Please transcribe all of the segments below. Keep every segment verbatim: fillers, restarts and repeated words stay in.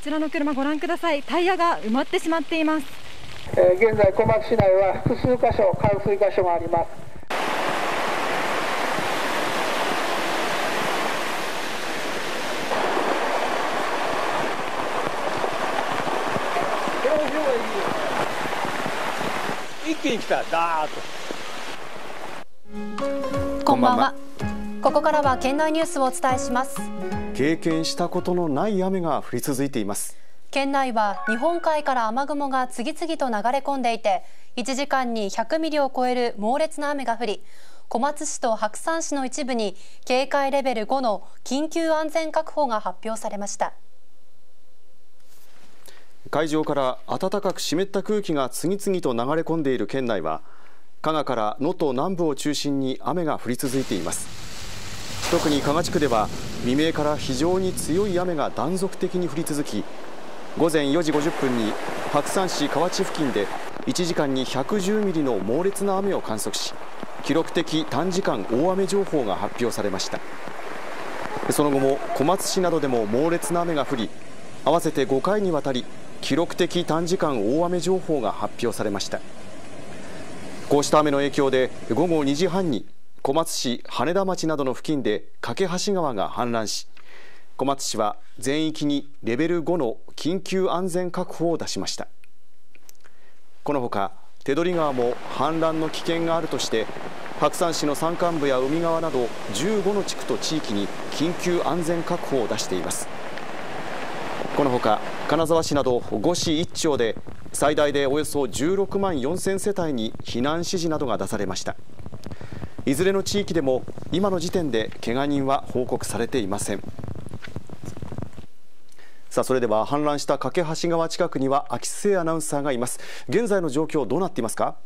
ちらの車ご覧ください。タイヤが埋まってしまっています。 えー、現在小松市内は複数箇所冠水箇所があります。 一気に来た、ダーッと。こんばんは。ここからは県内ニュースをお伝えします。 経験したことのない雨が降り続いています。 県内は日本海から雨雲が次々と流れ込んでいて、いちじかんにひゃくミリを超える猛烈な雨が降り、小松市と白山市の一部に警戒レベルごの緊急安全確保が発表されました。 海上から暖かく湿った空気が次々と流れ込んでいる県内は、加賀から能登南部を中心に雨が降り続いています。特に加賀地区では未明から非常に強い雨が断続的に降り続き、午前よじごじゅっぷんに白山市河内付近でいちじかんにひゃくじゅうミリの猛烈な雨を観測し、記録的短時間大雨情報が発表されました。その後も小松市などでも猛烈な雨が降り、合わせてごかいにわたり記録的短時間大雨情報が発表されました。こうした雨の影響でごごにじはんに小松市羽田町などの付近で梯川が氾濫し、小松市は全域にレベルごの緊急安全確保を出しました。このほか手取川も氾濫の危険があるとして、白山市の山間部や海側などじゅうごの地区と地域に緊急安全確保を出しています。このほか金沢市などご市いっ町で最大でおよそじゅうろくまんよんせん世帯に避難指示などが出されました。いずれの地域でも今の時点で怪我人は報告されていません。さあ、それでは氾濫した梯川近くには秋末アナウンサーがいます。現在の状況どうなっていますか？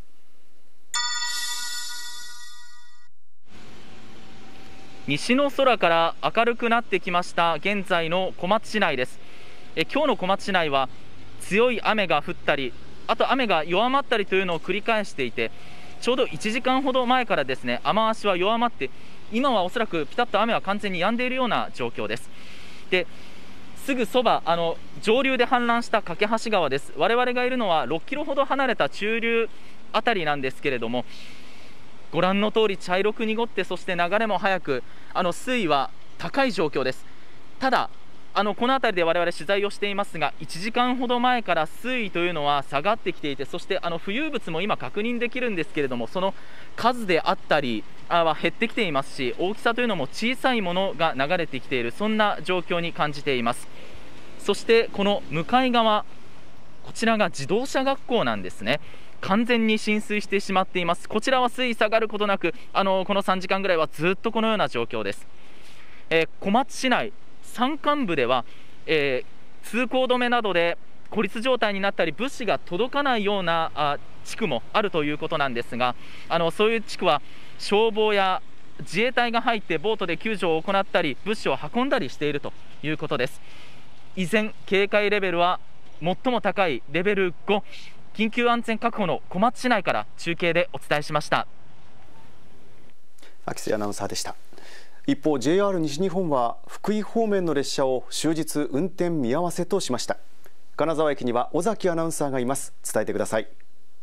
西の空から明るくなってきました現在の小松市内です。え今日の小松市内は強い雨が降ったり、あと雨が弱まったりというのを繰り返していて、ちょうどいちじかんほど前からですね、雨足は弱まって、今はおそらくピタッと雨は完全に止んでいるような状況です。ですぐそば、あの上流で氾濫した梯川です。我々がいるのはろっキロほど離れた中流あたりなんですけれども、ご覧の通り茶色く濁って、そして流れも速く、あの水位は高い状況です。ただあのこの辺りで我々取材をしていますが、いちじかんほど前から水位というのは下がってきていて、そしてあの浮遊物も今確認できるんですけれども、その数であったりは減ってきていますし、大きさというのも小さいものが流れてきている、そんな状況に感じています。そしてこの向かい側、こちらが自動車学校なんですね。完全に浸水してしまっています。こちらは水位下がることなく、あのこのさんじかんぐらいはずっとこのような状況です。えー、小松市内山間部では、えー、通行止めなどで孤立状態になったり、物資が届かないようなあ地区もあるということなんですが、あのそういう地区は消防や自衛隊が入ってボートで救助を行ったり、物資を運んだりしているということです。依然警戒レベルは最も高いレベルご、緊急安全確保の小松市内から中継でお伝えしました。 秋瀬アナウンサーでした。一方 ジェイアール 西日本は福井方面の列車を終日運転見合わせとしました。金沢駅には尾崎アナウンサーがいます。伝えてください。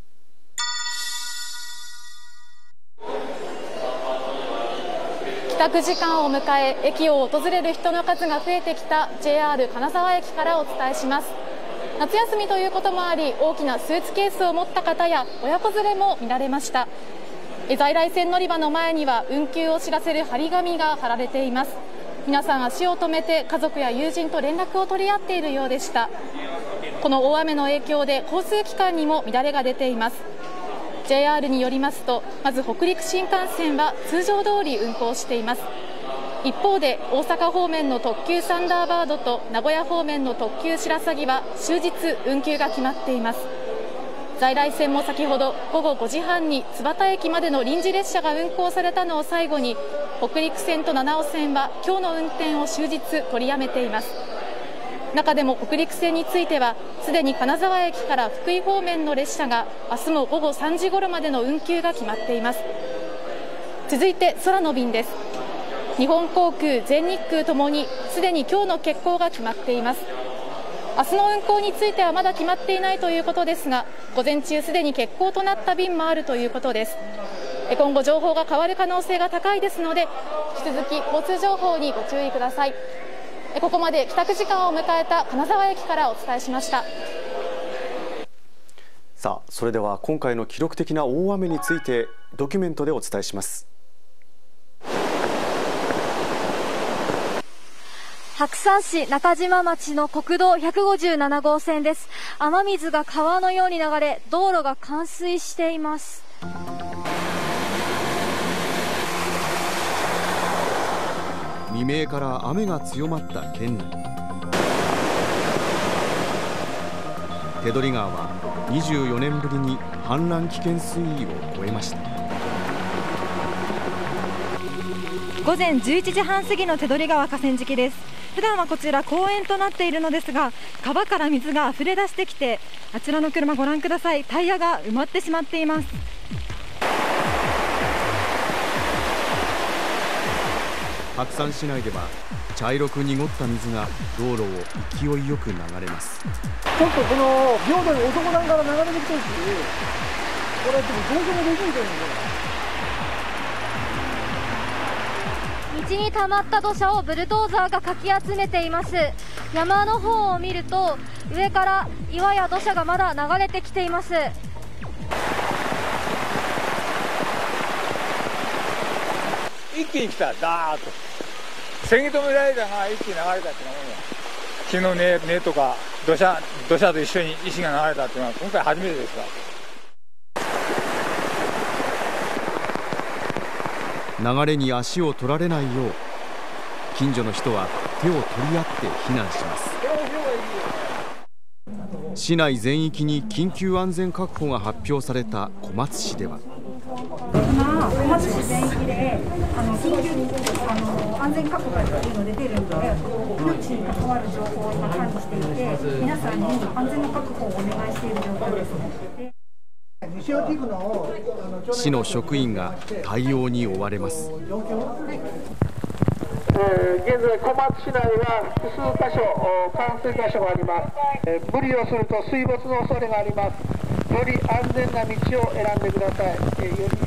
帰宅時間を迎え、駅を訪れる人の数が増えてきた ジェイアール 金沢駅からお伝えします。夏休みということもあり、大きなスーツケースを持った方や親子連れも見られました。在来線乗り場の前には運休を知らせる張り紙が貼られています。皆さん足を止めて家族や友人と連絡を取り合っているようでした。この大雨の影響で交通機関にも乱れが出ています。 ジェイアール によりますと、まず北陸新幹線は通常通り運行しています。一方で大阪方面の特急サンダーバードと名古屋方面の特急しらさぎは終日運休が決まっています。在来線も先ほどごごごじはんに津幡駅までの臨時列車が運行されたのを最後に、北陸線と七尾線は今日の運転を終日取りやめています。中でも北陸線については、すでに金沢駅から福井方面の列車が明日もごごさんじ頃までの運休が決まっています。続いて空の便です。日本航空、全日空ともにすでに今日の欠航が決まっています。 明日の運航についてはまだ決まっていないということですが、午前中すでに欠航となった便もあるということです。今後情報が変わる可能性が高いですので、引き続き交通情報にご注意ください。ここまで帰宅時間を迎えた金沢駅からお伝えしました。 さあ、それでは今回の記録的な大雨についてドキュメントでお伝えします。 白山市中島町の国道ひゃくごじゅうななごうせんです。雨水が川のように流れ、道路が冠水しています。 未明から雨が強まった県内。手取川はにじゅうよねんぶりに氾濫危険水位を超えました。 午前じゅういちじはん過ぎの手取川河川敷です。普段はこちら公園となっているのですが、川から水が溢れ出してきて、あちらの車ご覧ください。タイヤが埋まってしまっています。 白山市内では茶色く濁った水が道路を勢いよく流れます。 ちょっとこの平等に男団から流れてきてるし、これでもどうしようもできんじゃないの。 道に溜まった土砂をブルドーザーがかき集めています。山の方を見ると、上から岩や土砂がまだ流れてきています。 一気に来た、ダーッとせき止められたが一気に流れたっていうのは、木の根、根とか土砂、土砂と一緒に石が流れたっていうのは今回初めてですから。 流れに足を取られないよう、近所の人は手を取り合って避難します。市内全域に緊急安全確保が発表された小松市では、 今、小松市全域であの緊急あの安全確保がというの出てるので、命に関わる情報を今管理していて、皆さんに安全の確保をお願いしている状況ですね。 市の職員が対応に追われます。 えー、現在小松市内は複数箇所冠水箇所があります。えー、無理をすると水没の恐れがあります。より安全な道を選んでください。えー、より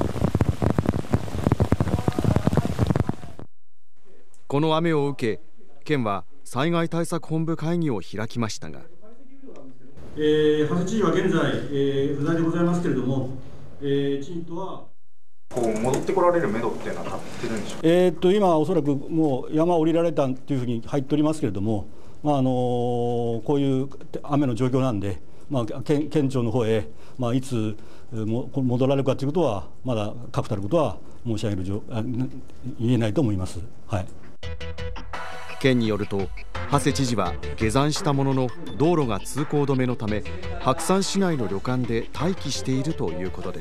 この雨を受け、県は災害対策本部会議を開きましたが、 えー、長谷知事は現在、えー、不在でございますけれども、えー、知事とはこう戻ってこられる目処っていうのは立ってるんでしょうか。 えー、っと今おそらくもう山降りられたというふうに入っておりますけれども、まああのー、こういう雨の状況なんで、まあ、県, 県庁の方へ、まあ、いつも戻られるかということはまだ確たることは申し上げる言えないと思います。はい、 県によると、長谷知事は下山したものの道路が通行止めのため、白山市内の旅館で待機しているということです。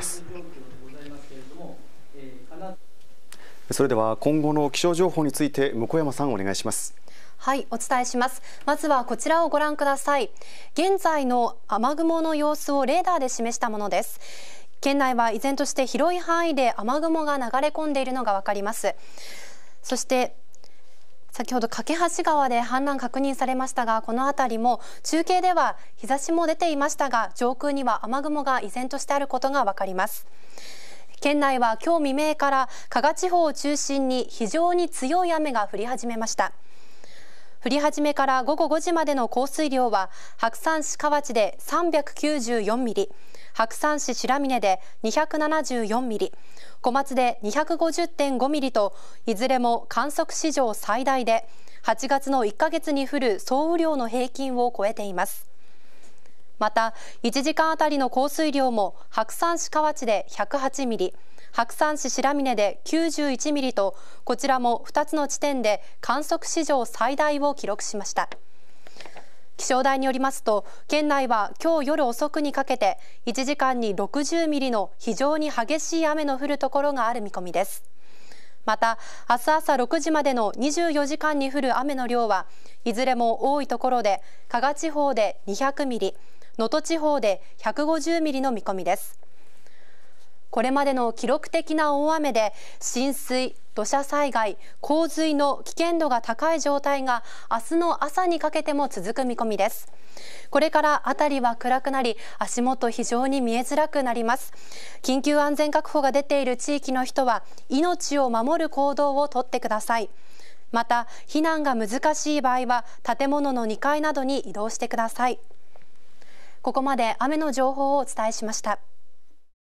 それでは今後の気象情報について向山さんお願いします。 はい、お伝えします。まずはこちらをご覧ください。現在の雨雲の様子をレーダーで示したものです。県内は依然として広い範囲で雨雲が流れ込んでいるのがわかります。そして先ほど梯川で氾濫確認されましたが、この辺りも中継では日差しも出ていましたが、上空には雨雲が依然としてあることがわかります。県内は今日未明から加賀地方を中心に非常に強い雨が降り始めました。降り始めから午後ごじまでの降水量は、白山市河内でさんびゃくきゅうじゅうよんミリ、白山市白峰でにひゃくななじゅうよんミリ、小松で にひゃくごじゅってんごミリと、いずれも観測史上最大で、はちがつのいっかげつに降る総雨量の平均を超えています。また、いちじかんあたりの降水量も白山市河内でひゃくはちミリ、白山市白峰できゅうじゅういちミリと、こちらもふたつの地点で観測史上最大を記録しました。気象台によりますと、県内は今日夜遅くにかけていちじかんにろくじゅうミリの非常に激しい雨の降るところがある見込みです。また、明日朝ろくじまでのにじゅうよじかんに降る雨の量はいずれも多いところで、加賀地方でにひゃくミリ、能登地方でひゃくごじゅうミリの見込みです。 これまでの記録的な大雨で浸水、土砂災害、洪水の危険度が高い状態が明日の朝にかけても続く見込みです。これから辺りは暗くなり、足元非常に見えづらくなります。緊急安全確保が出ている地域の人は命を守る行動をとってください。また、避難が難しい場合は建物のにかいなどに移動してください。ここまで雨の情報をお伝えしました。